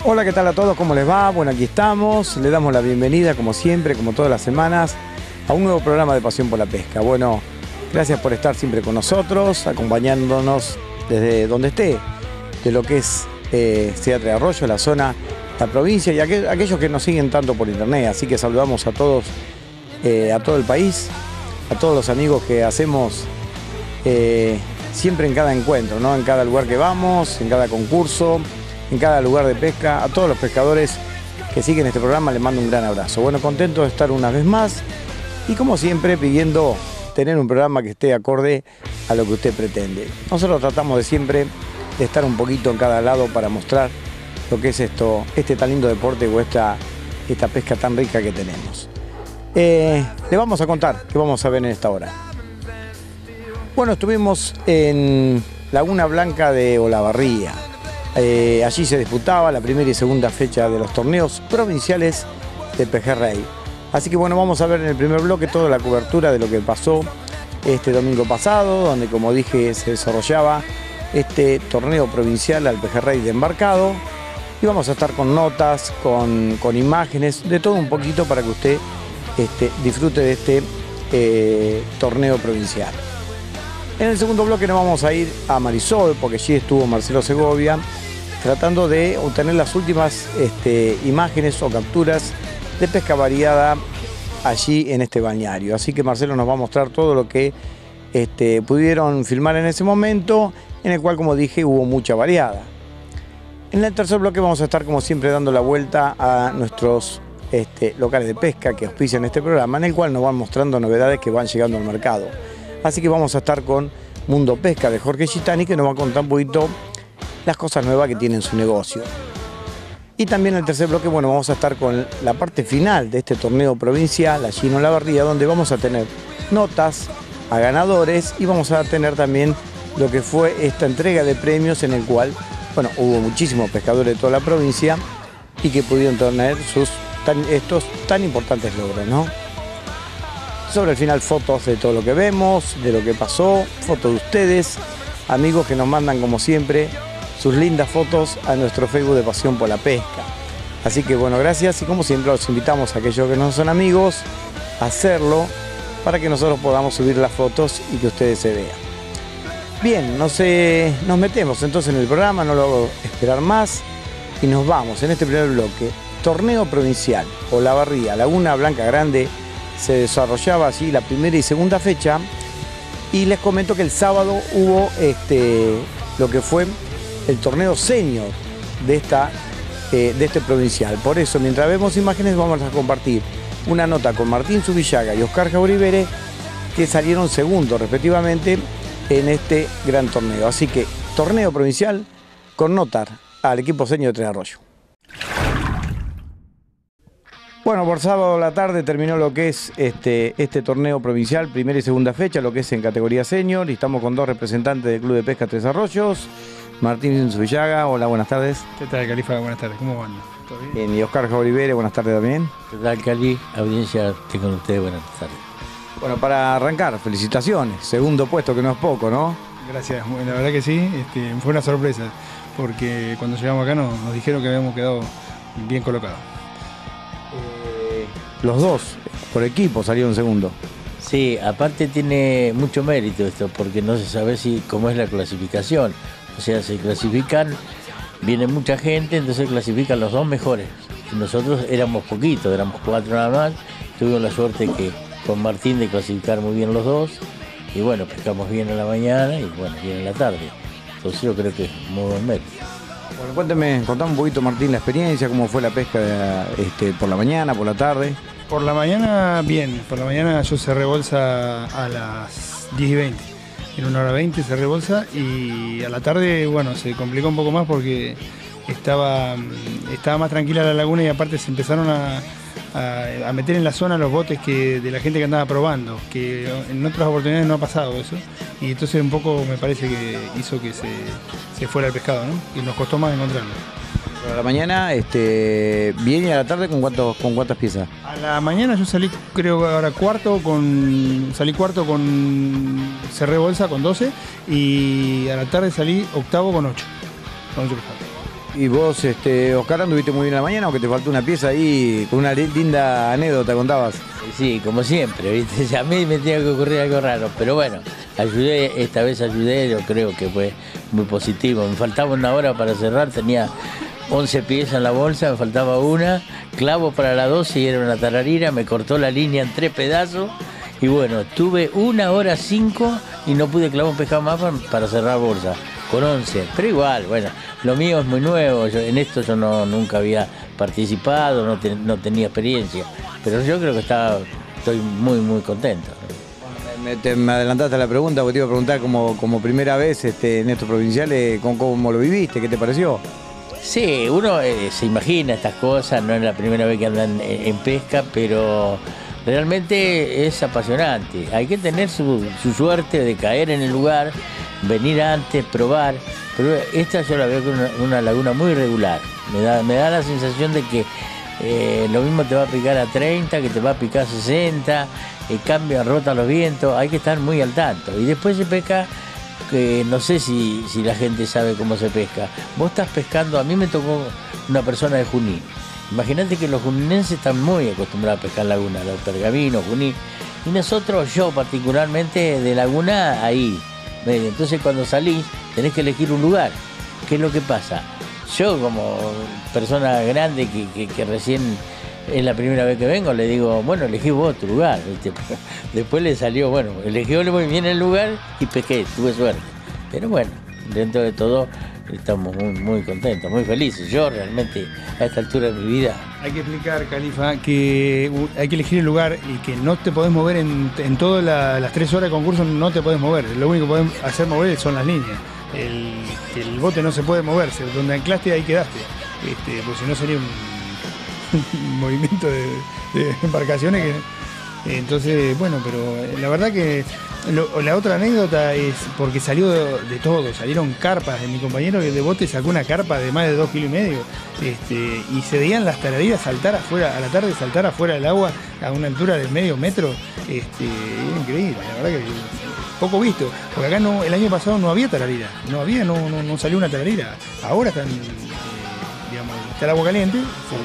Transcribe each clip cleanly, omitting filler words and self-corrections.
Hola, ¿qué tal a todos? ¿Cómo les va? Bueno, aquí estamos. Le damos la bienvenida, como siempre, como todas las semanas, a un nuevo programa de Pasión por la Pesca. Bueno, gracias por estar siempre con nosotros, acompañándonos desde donde esté, de lo que es Ciudad Tres Arroyos, la zona, la provincia y aquellos que nos siguen tanto por internet. Así que saludamos a todos, a todo el país, a todos los amigos que hacemos siempre en cada encuentro, ¿no? En cada lugar que vamos, en cada concurso, en cada lugar de pesca. A todos los pescadores que siguen este programa les mando un gran abrazo. Bueno, contento de estar una vez más y como siempre pidiendo tener un programa que esté acorde a lo que usted pretende. Nosotros tratamos de siempre de estar un poquito en cada lado para mostrar lo que es este tan lindo deporte o esta pesca tan rica que tenemos. Le vamos a contar qué vamos a ver en esta hora. Bueno, estuvimos en Laguna Blanca de Olavarría. Allí se disputaba la primera y segunda fecha de los torneos provinciales de pejerrey. Así que bueno, vamos a ver en el primer bloque toda la cobertura de lo que pasó este domingo pasado, donde como dije se desarrollaba este torneo provincial al pejerrey de embarcado. Y vamos a estar con notas, con imágenes, de todo un poquito para que usted disfrute de este torneo provincial. En el segundo bloque nos vamos a ir a Marisol, porque allí estuvo Marcelo Segovia, tratando de obtener las últimas imágenes o capturas de pesca variada allí en este balneario. Así que Marcelo nos va a mostrar todo lo que pudieron filmar en ese momento, en el cual, como dije, hubo mucha variada. En el tercer bloque vamos a estar, como siempre, dando la vuelta a nuestros locales de pesca que auspician este programa, en el cual nos van mostrando novedades que van llegando al mercado. Así que vamos a estar con Mundo Pesca de Jorge Gitani, que nos va a contar un poquito las cosas nuevas que tiene en su negocio. Y también en el tercer bloque, bueno, vamos a estar con la parte final de este torneo provincial, allí en Olavarría, donde vamos a tener notas a ganadores y vamos a tener también lo que fue esta entrega de premios en el cual, bueno, hubo muchísimos pescadores de toda la provincia y que pudieron tener estos tan importantes logros, ¿no? Sobre el final fotos de todo lo que vemos, de lo que pasó, fotos de ustedes, amigos que nos mandan como siempre sus lindas fotos a nuestro Facebook de Pasión por la Pesca. Así que bueno, gracias y como siempre los invitamos a aquellos que no son amigos a hacerlo para que nosotros podamos subir las fotos y que ustedes se vean. Bien, nos metemos entonces en el programa, no lo hago esperar más y nos vamos en este primer bloque. Torneo provincial, Olavarría, Laguna Blanca Grande. Se desarrollaba allí la primera y segunda fecha y les comento que el sábado hubo lo que fue el torneo senior de este provincial. Por eso, mientras vemos imágenes, vamos a compartir una nota con Martín Zubillaga y Oscar Jauribere, que salieron segundos respectivamente en este gran torneo. Así que, torneo provincial con notar al equipo senior de Tres Arroyos. Bueno, por sábado a la tarde terminó lo que es este torneo provincial, primera y segunda fecha, lo que es en categoría senior, y estamos con dos representantes del Club de Pesca Tres Arroyos. Martín Zubillaga, hola, buenas tardes. ¿Qué tal, Califa? Buenas tardes, ¿cómo van? ¿Todo bien? Y Oscar Jauribere, buenas tardes también. ¿Qué tal, Cali? Audiencia, estoy con ustedes, buenas tardes. Bueno, para arrancar, felicitaciones, segundo puesto, que no es poco, ¿no? Gracias, la verdad que sí, fue una sorpresa, porque cuando llegamos acá nos dijeron que habíamos quedado bien colocados. Los dos, por equipo, salieron segundo. Sí, aparte tiene mucho mérito esto, porque no se sabe cómo es la clasificación. O sea, se clasifican, viene mucha gente, entonces clasifican los dos mejores. Nosotros éramos poquitos, éramos 4 nada más. Tuvimos la suerte con Martín de clasificar muy bien los dos. Y bueno, pescamos bien en la mañana y bueno, bien en la tarde. Entonces yo creo que es muy buen mérito. Bueno, contame un poquito, Martín, la experiencia, cómo fue la pesca por la mañana, por la tarde. Por la mañana, bien. Por la mañana yo cerré bolsa a las 10:20. En 1:20 cerré bolsa y a la tarde, bueno, se complicó un poco más porque estaba más tranquila la laguna y aparte se empezaron a meter en la zona los botes de la gente que andaba probando, que en otras oportunidades no ha pasado eso. Y entonces un poco me parece que hizo que se fuera el pescado, ¿no? Y nos costó más encontrarlo. A la mañana, bien, y a la tarde, ¿con cuántas piezas? A la mañana yo salí, creo que ahora cerré bolsa con 12 y a la tarde salí octavo con 8 pescados. ¿Y vos, Oscar, anduviste muy bien en la mañana o que te faltó una pieza ahí con una linda anécdota contabas? Sí, como siempre, ¿viste? A mí me tenía que ocurrir algo raro, pero bueno, esta vez ayudé, yo creo que fue muy positivo. Me faltaba una hora para cerrar, tenía 11 piezas en la bolsa, me faltaba una, clavo para las 12 y era una tararira, me cortó la línea en 3 pedazos y bueno, tuve 1 hora 5 y no pude clavar un pescado más para cerrar bolsa, con 11, pero igual, bueno, lo mío es muy nuevo, en esto yo nunca había participado, no tenía experiencia, pero yo creo que estoy muy, muy contento. Me adelantaste a la pregunta, porque te iba a preguntar como primera vez en estos provinciales, ¿cómo lo viviste? ¿Qué te pareció? Sí, uno se imagina estas cosas, no es la primera vez que andan en pesca, pero realmente es apasionante. Hay que tener su suerte de caer en el lugar, venir antes, probar, pero esta yo la veo como una laguna muy regular. Me da la sensación de que lo mismo te va a picar a 30, que te va a picar a 60, cambian, rotan los vientos, hay que estar muy al tanto. Y después se pesca, que no sé si la gente sabe cómo se pesca. Vos estás pescando, a mí me tocó una persona de Junín. Imagínate que los juninenses están muy acostumbrados a pescar laguna, los pergaminos, Junín. Y nosotros, yo particularmente, de laguna, ahí. Entonces cuando salís, tenés que elegir un lugar. ¿Qué es lo que pasa? Yo, como persona grande que recién es la primera vez que vengo, le digo, bueno, elegí vos tu lugar, ¿viste? Después le salió, bueno, eligió muy bien el lugar y pesqué, tuve suerte. Pero bueno, dentro de todo estamos muy, muy contentos, muy felices. Yo realmente a esta altura de mi vida... Hay que explicar, Califa, que hay que elegir el lugar y que no te podés mover en todas las 3 horas de concurso, no te podés mover. Lo único que podés hacer mover son las líneas. El bote no se puede moverse, donde anclaste ahí quedaste, porque si no sería un movimiento de embarcaciones entonces, bueno, pero la verdad que la otra anécdota es porque salió de todo, salieron carpas, de mi compañero que de bote sacó una carpa de más de 2,5 kilos, y se veían las taradiras saltar afuera, a la tarde saltar afuera del agua a una altura de medio metro, era increíble, la verdad que poco visto, porque acá el año pasado no había tararira, no salió una tararira, ahora están, está el agua caliente. Sí.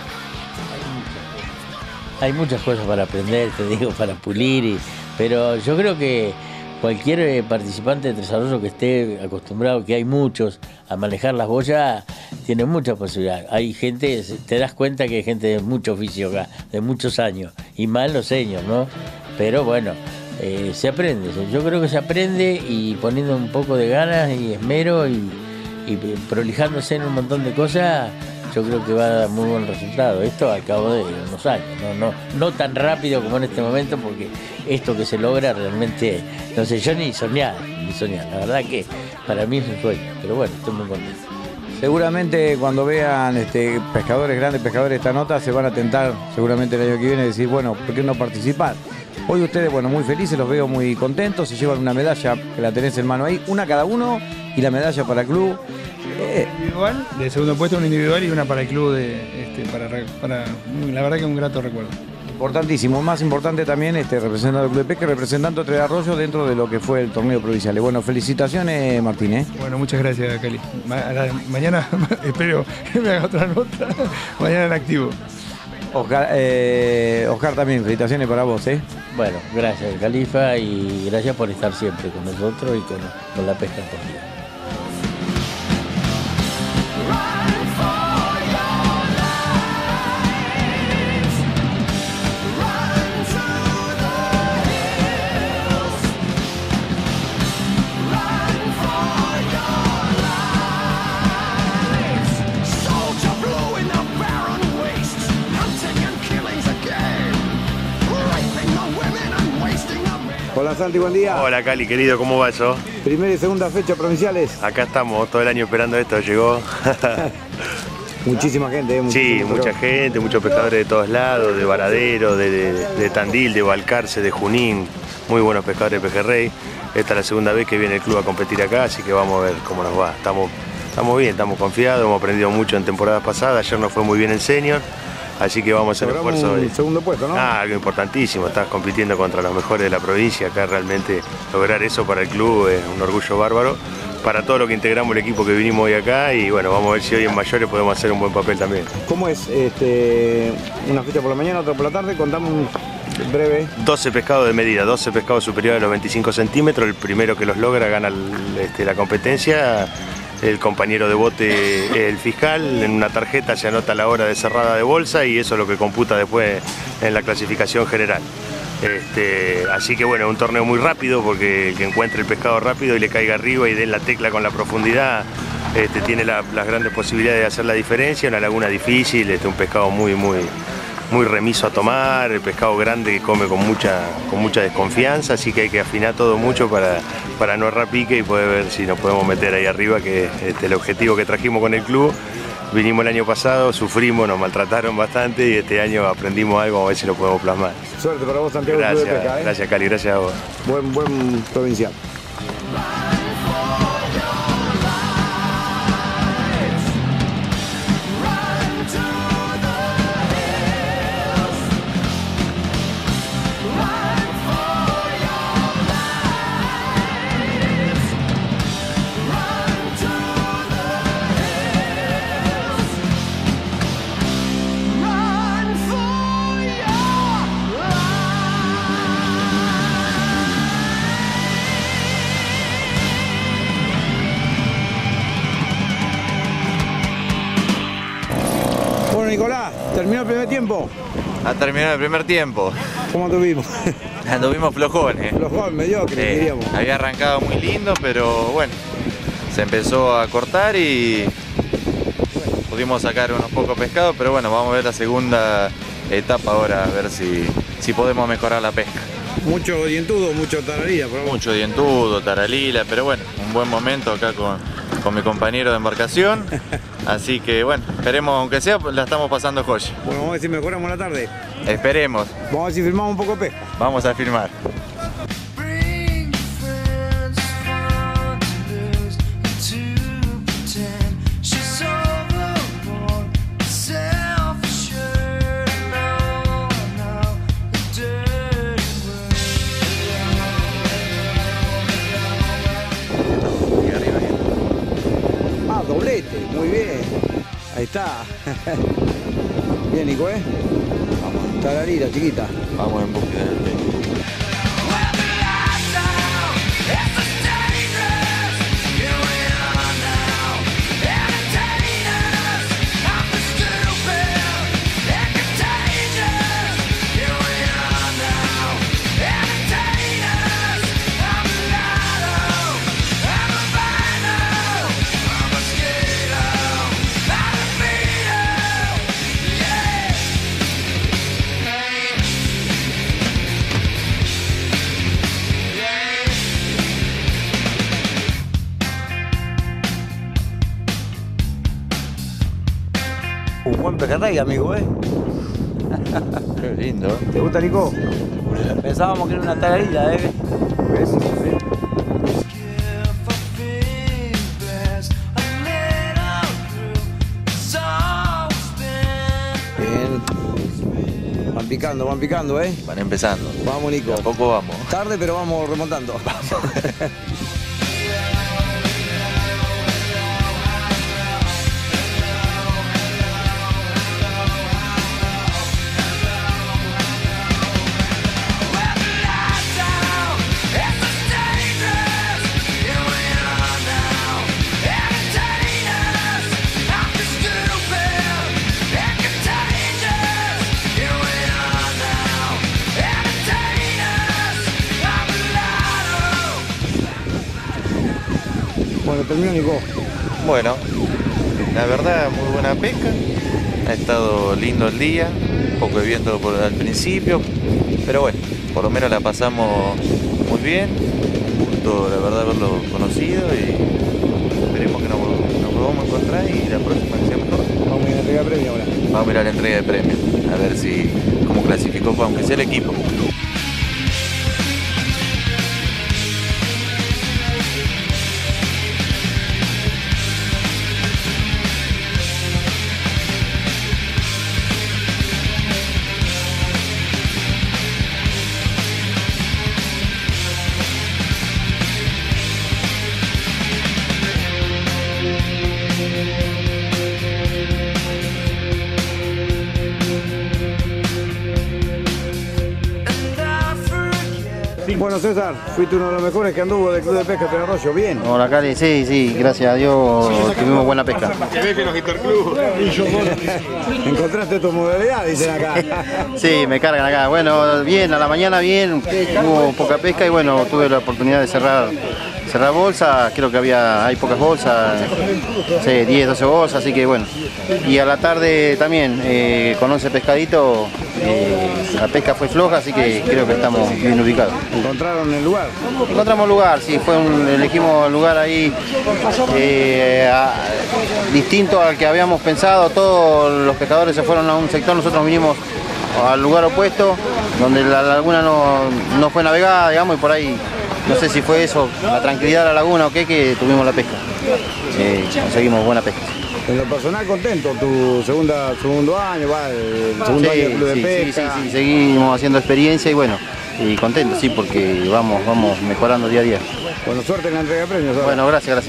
Hay muchas cosas para aprender, te digo, para pulir, pero yo creo que cualquier participante de desarrollo que esté acostumbrado, que hay muchos, a manejar las boyas, tiene mucha posibilidad. Hay gente, te das cuenta que hay gente de mucho oficio acá, de muchos años, y más en los años, ¿no? Pero bueno, se aprende, yo creo que se aprende y poniendo un poco de ganas y esmero y prolijándose en un montón de cosas, yo creo que va a dar muy buen resultado. Esto al cabo de unos años, no tan rápido como en este momento, porque esto que se logra realmente, no sé, yo ni soñar. La verdad que para mí es un sueño, pero bueno, estoy muy contento. Seguramente cuando vean grandes pescadores esta nota, se van a tentar seguramente el año que viene decir, bueno, ¿por qué no participar? Hoy ustedes, bueno, muy felices, los veo muy contentos, se llevan una medalla, que la tenés en mano ahí, una cada uno, y la medalla para el club. Individual, de segundo puesto una individual y una para el club, para la verdad que un grato recuerdo. Importantísimo, más importante también representando al Club de Pesca y representando a Tres Arroyos dentro de lo que fue el torneo provincial. Bueno, felicitaciones, Martín. Bueno, muchas gracias, Cali. Mañana espero que me haga otra nota, mañana en activo. Oscar también, felicitaciones para vos. Bueno, gracias, Califa, y gracias por estar siempre con nosotros y con la pesca deportiva. Hola Santi, buen día. Hola Cali, querido, ¿cómo va eso? Primera y segunda fecha provinciales. Acá estamos, todo el año esperando esto, llegó. Muchísima gente, Sí, mucha gente, muchos pescadores de todos lados, de Varadero, de Tandil, de Balcarce, de Junín, muy buenos pescadores de pejerrey. Esta es la segunda vez que viene el club a competir acá, así que vamos a ver cómo nos va. Estamos bien, estamos confiados, hemos aprendido mucho en temporadas pasadas, ayer nos fue muy bien el senior. Así que vamos a hacer esfuerzo. El segundo puesto, ¿no? Algo importantísimo, estás compitiendo contra los mejores de la provincia, acá realmente lograr eso para el club es un orgullo bárbaro, para todo lo que integramos el equipo que vinimos hoy acá y bueno, vamos a ver si hoy en mayores podemos hacer un buen papel también. ¿Cómo es una fecha por la mañana, otra por la tarde? Contame un breve. 12 pescados de medida, 12 pescados superiores a los 25 centímetros, el primero que los logra gana la competencia. El compañero de bote es el fiscal, en una tarjeta se anota la hora de cerrada de bolsa y eso es lo que computa después en la clasificación general. Así que bueno, es un torneo muy rápido porque el que encuentre el pescado rápido y le caiga arriba y dé la tecla con la profundidad, tiene las grandes posibilidades de hacer la diferencia. Una laguna difícil, un pescado muy remiso a tomar, el pescado grande que come con mucha desconfianza, así que hay que afinar todo mucho para no errar pique y poder ver si nos podemos meter ahí arriba, que es el objetivo que trajimos con el club. Vinimos el año pasado, sufrimos, nos maltrataron bastante y este año aprendimos algo, vamos a ver si lo podemos plasmar. Suerte para vos, Santiago. Gracias, Club de Pesca, gracias Cali, gracias a vos. Buen provincial. Bueno, Nicolás, ¿terminó el primer tiempo? Ha terminado el primer tiempo. ¿Cómo anduvimos? Anduvimos flojones. Flojón, mediocre, diríamos. Había arrancado muy lindo, pero bueno, se empezó a cortar y bueno, pudimos sacar unos pocos pescados, pero bueno, vamos a ver la segunda etapa ahora, a ver si podemos mejorar la pesca. Mucho dientudo, mucho tararila, por Mucho dientudo, taralila, pero bueno, un buen momento acá con mi compañero de embarcación. Así que bueno, esperemos, aunque sea, la estamos pasando joya. Bueno, vamos a ver si mejoramos la tarde. Esperemos. Vamos a ver si firmamos un poco de pesca. Vamos a filmar. Doblete, muy bien. Ahí está. Bien, Nico, Vamos, tararira, chiquita. Vamos en búsqueda del pesca. Un buen pejerrey, amigo, Qué lindo. ¿Te gusta, Nico? Pensábamos que era una tararila, ¿Ves? Bien. Van picando, Van empezando. Vamos, Nico. De a poco vamos. Tarde, pero vamos remontando. Bueno, terminó, Nico. Bueno, la verdad, muy buena pesca. Ha estado lindo el día, un poco de viento al principio, pero bueno, por lo menos la pasamos muy bien. Un gusto, la verdad, haberlo conocido y esperemos que nos volvamos a encontrar y la próxima que sea mejor. Vamos a ir a la entrega de premio ahora. Vamos a ir a la entrega de premios, a ver cómo clasificó, aunque sea el equipo. Bueno, César, fuiste uno de los mejores que anduvo del Club de Pesca Tres Arroyos, bien. Hola, Cali, sí, gracias a Dios tuvimos buena pesca. ¿Encontraste tu modalidad, dicen acá? Sí, me cargan acá. Bueno, bien, a la mañana bien, hubo poca pesca y bueno, tuve la oportunidad de cerrar bolsas, creo que hay pocas bolsas, no sé, 10, 12 bolsas, así que bueno. Y a la tarde también, con 11 pescaditos, la pesca fue floja, así que creo que estamos bien ubicados. ¿Encontraron el lugar? Encontramos lugar, sí, elegimos lugar ahí distinto al que habíamos pensado. Todos los pescadores se fueron a un sector, nosotros vinimos al lugar opuesto, donde la laguna no fue navegada, digamos, y por ahí, no sé si fue eso, la tranquilidad de la laguna o qué, que tuvimos la pesca. Conseguimos buena pesca. En lo personal contento, tu segundo año, el segundo año del Club de Pesca. Sí, seguimos haciendo experiencia y bueno, y contento, sí, porque vamos mejorando día a día. Bueno, suerte en la entrega de premios. ¿Sabes? Bueno, gracias.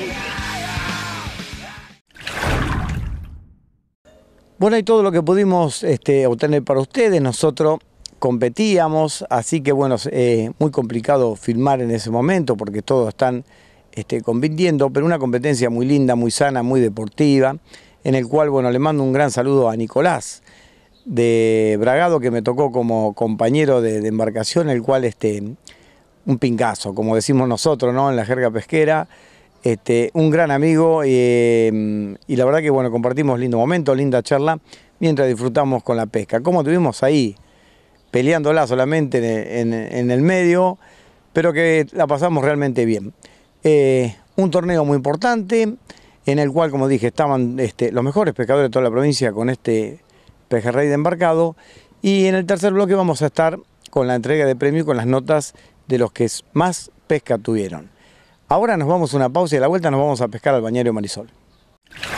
Bueno, y todo lo que pudimos obtener para ustedes, nosotros competíamos, así que bueno, muy complicado filmar en ese momento porque todos están compitiendo, pero una competencia muy linda, muy sana, muy deportiva, en el cual, bueno, le mando un gran saludo a Nicolás de Bragado, que me tocó como compañero de embarcación, el cual, un pingazo, como decimos nosotros, ¿no?, en la jerga pesquera, un gran amigo, y la verdad que, bueno, compartimos lindo momento, linda charla, mientras disfrutamos con la pesca. Como tuvimos ahí, peleándola solamente en el medio, pero que la pasamos realmente bien. Un torneo muy importante, en el cual, como dije, estaban los mejores pescadores de toda la provincia con este pejerrey de embarcado, y en el tercer bloque vamos a estar con la entrega de premios y con las notas de los que más pesca tuvieron. Ahora nos vamos a una pausa y a la vuelta nos vamos a pescar al Bañario Marisol.